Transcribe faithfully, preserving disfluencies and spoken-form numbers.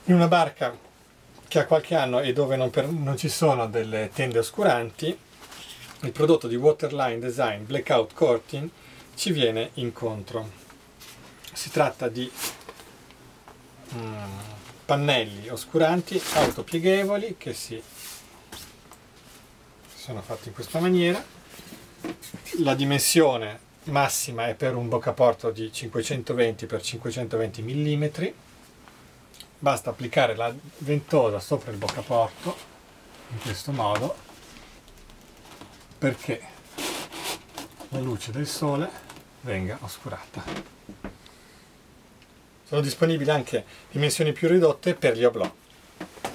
In una barca che ha qualche anno e dove non, per, non ci sono delle tende oscuranti, il prodotto di Waterline Design Blackout Coating ci viene incontro. Si tratta di mm, pannelli oscuranti autopieghevoli che si sono fatti in questa maniera. La dimensione massima è per un boccaporto di cinquecentoventi per cinquecentoventi millimetri. Basta applicare la ventosa sopra il boccaporto in questo modo, perché la luce del sole venga oscurata. Sono disponibili anche dimensioni più ridotte per gli oblò.